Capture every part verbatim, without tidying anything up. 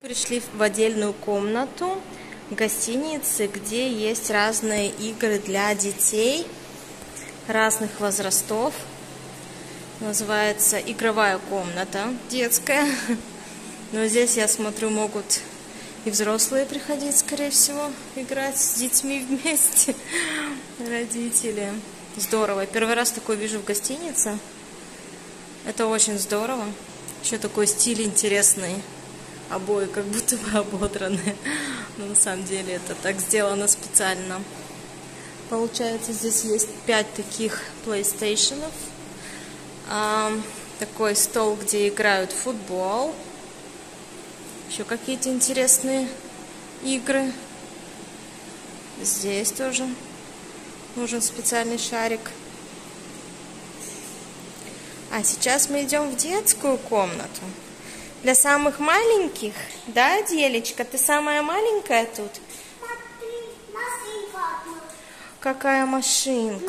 Пришли в отдельную комнату гостиницы, где есть разные игры для детей разных возрастов. Называется игровая комната детская. Но здесь, я смотрю, могут и взрослые приходить, скорее всего, играть с детьми вместе. Родители. Здорово. Первый раз такое вижу в гостинице. Это очень здорово. Еще такой стиль интересный. Обои как будто бы ободраны. Но на самом деле это так сделано специально. Получается, здесь есть пять таких PlayStation'ов. А, такой стол, где играют в футбол. Еще какие-то интересные игры. Здесь тоже нужен специальный шарик. А сейчас мы идем в детскую комнату. Для самых маленьких, да, Делечка? Ты самая маленькая тут? Какая машинка?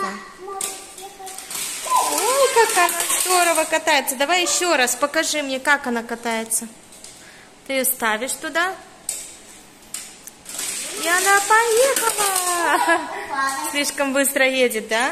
Ой, как она здорово катается. Давай еще раз покажи мне, как она катается. Ты ее ставишь туда. И она поехала. Слишком быстро едет, да?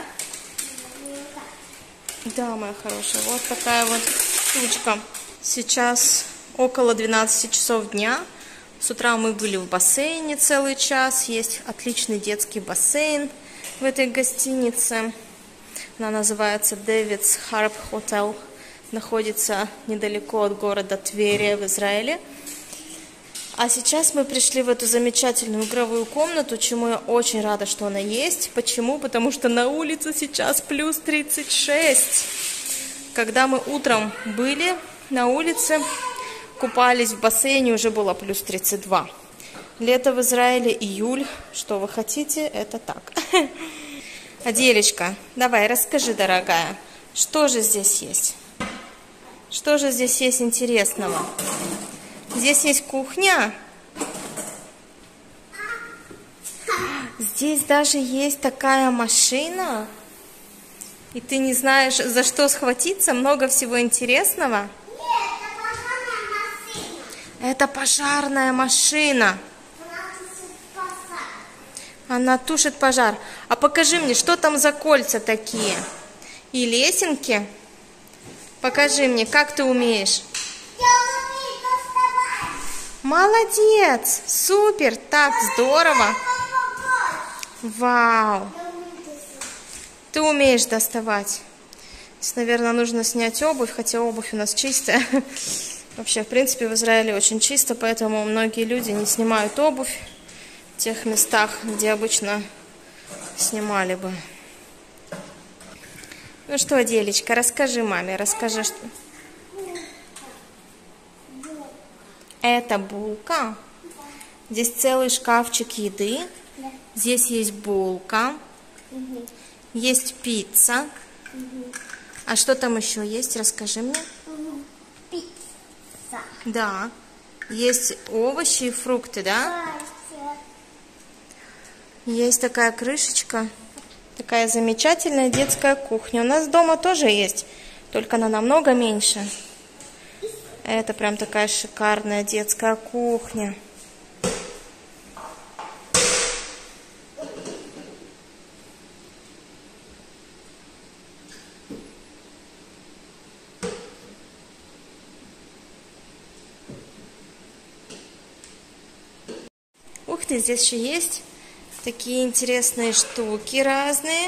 Да, моя хорошая. Вот такая вот штучка. Сейчас около двенадцати часов дня. С утра мы были в бассейне целый час. Есть отличный детский бассейн в этой гостинице. Она называется David's Harp Hotel. Находится недалеко от города Твери в Израиле. А сейчас мы пришли в эту замечательную игровую комнату, чему я очень рада, что она есть. Почему? Потому что на улице сейчас плюс тридцать шесть. Когда мы утром были на улице, купались в бассейне, уже было плюс тридцать два. Лето в Израиле, июль. Что вы хотите, это так. Аделечка, давай, расскажи, дорогая, что же здесь есть? Что же здесь есть интересного? Здесь есть кухня. Здесь даже есть такая машина. И ты не знаешь, за что схватиться? Много всего интересного. Это пожарная машина. Она тушит пожар. А покажи мне, что там за кольца такие? И лесенки? Покажи мне, как ты умеешь. Молодец! Супер! Так, здорово! Вау! Ты умеешь доставать. Здесь, наверное, нужно снять обувь, хотя обувь у нас чистая. Вообще, в принципе, в Израиле очень чисто, поэтому многие люди не снимают обувь в тех местах, где обычно снимали бы. Ну что, Делечка, расскажи маме, расскажи, что... Это булка. Здесь целый шкафчик еды. Здесь есть булка. Есть пицца. А что там еще есть? Расскажи мне. Пицца. Да. Есть овощи и фрукты, да? Есть такая крышечка. Такая замечательная детская кухня. У нас дома тоже есть, только она намного меньше. Это прям такая шикарная детская кухня. Ух ты, здесь еще есть такие интересные штуки разные.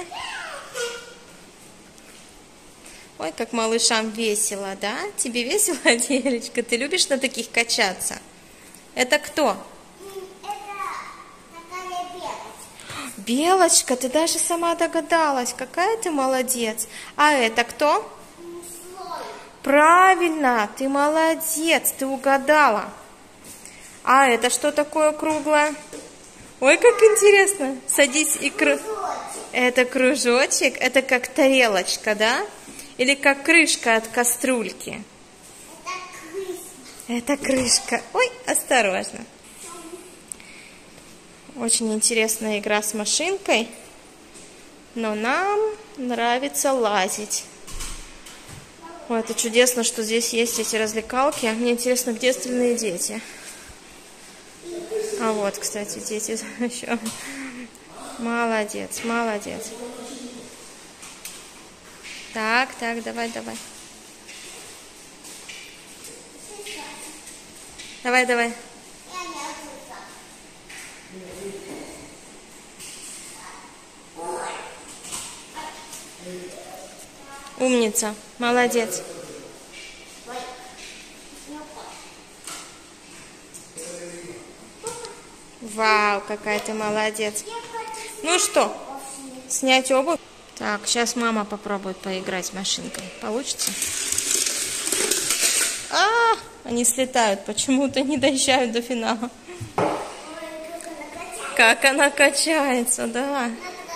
Ой, как малышам весело, да? Тебе весело, Делечка? Ты любишь на таких качаться? Это кто? Это такая белочка. Белочка, ты даже сама догадалась. Какая ты молодец. А это кто? Слон. Правильно, ты молодец, ты угадала. А это что такое круглое? Ой, как интересно. Садись и кру... Это кружочек, это как тарелочка, да? Или как крышка от кастрюльки? Это крышка. Это крышка. Ой, осторожно. Очень интересная игра с машинкой. Но нам нравится лазить. Ой, это чудесно, что здесь есть эти развлекалки. Мне интересно, где остальные дети? А вот, кстати, дети еще. Молодец, молодец. Так, так, давай, давай. Давай, давай. Умница, молодец. Вау, какая ты молодец. Ну что, снять обувь? Так, сейчас мама попробует поиграть с машинкой. Получится? А, они слетают, почему-то не доезжают до финала. Как она качается, да.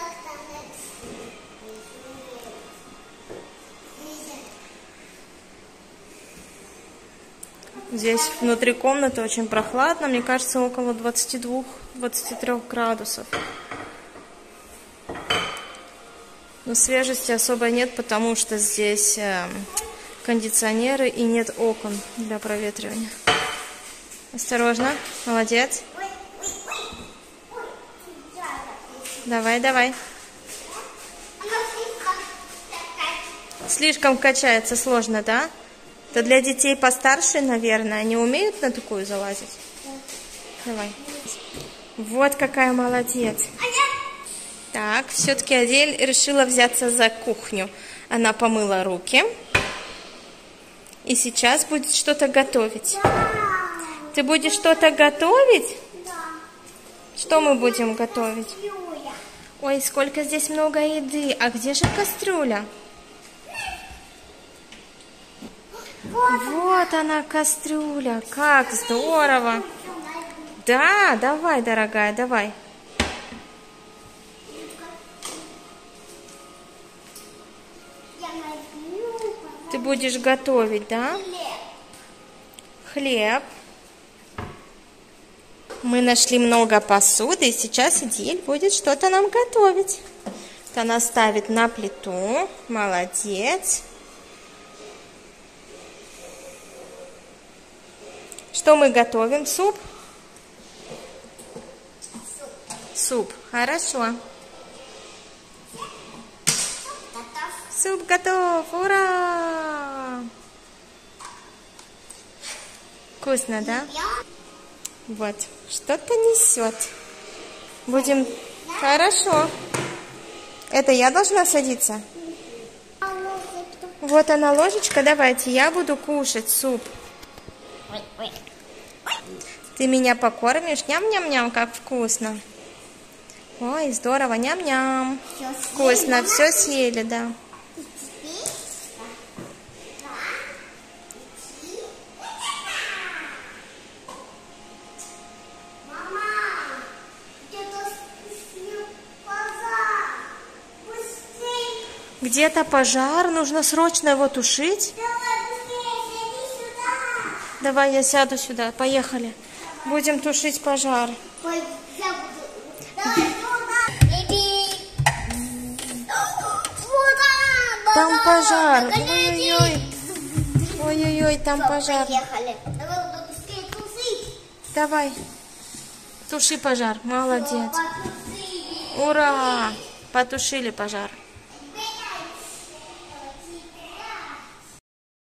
Здесь внутри комнаты очень прохладно, мне кажется, около двадцати двух — двадцати трёх градусов. Но свежести особо нет, потому что здесь э, кондиционеры и нет окон для проветривания. Осторожно, молодец. Давай, давай. Слишком качается, сложно, да? Это для детей постарше, наверное. Они умеют на такую залазить? Давай. Вот какая молодец. Так, все-таки Адель решила взяться за кухню. Она помыла руки. И сейчас будет что-то готовить. Ты будешь что-то готовить? Что мы будем готовить? Ой, сколько здесь много еды. А где же кастрюля? Вот она, кастрюля. Как здорово. Да, давай, дорогая, давай. Ты будешь готовить, да? Хлеб. Мы нашли много посуды, и сейчас Адель будет что-то нам готовить. Она ставит на плиту. Молодец. Что мы готовим? Суп? Суп. Хорошо. Суп готов! Ура! Вкусно, да? Вот. Что-то несет. Будем... Хорошо. Это я должна садиться? Вот она ложечка. Давайте, я буду кушать суп. Ты меня покормишь? Ням-ням-ням, как вкусно. Ой, здорово, ням-ням. Вкусно, все съели, да. Где-то пожар, нужно срочно его тушить. Давай, я сяду сюда, поехали. Будем тушить пожар. Там пожар. Ой-ой-ой. Ой-ой-ой, там пожар. Давай. Туши пожар. Молодец. Ура! Потушили пожар.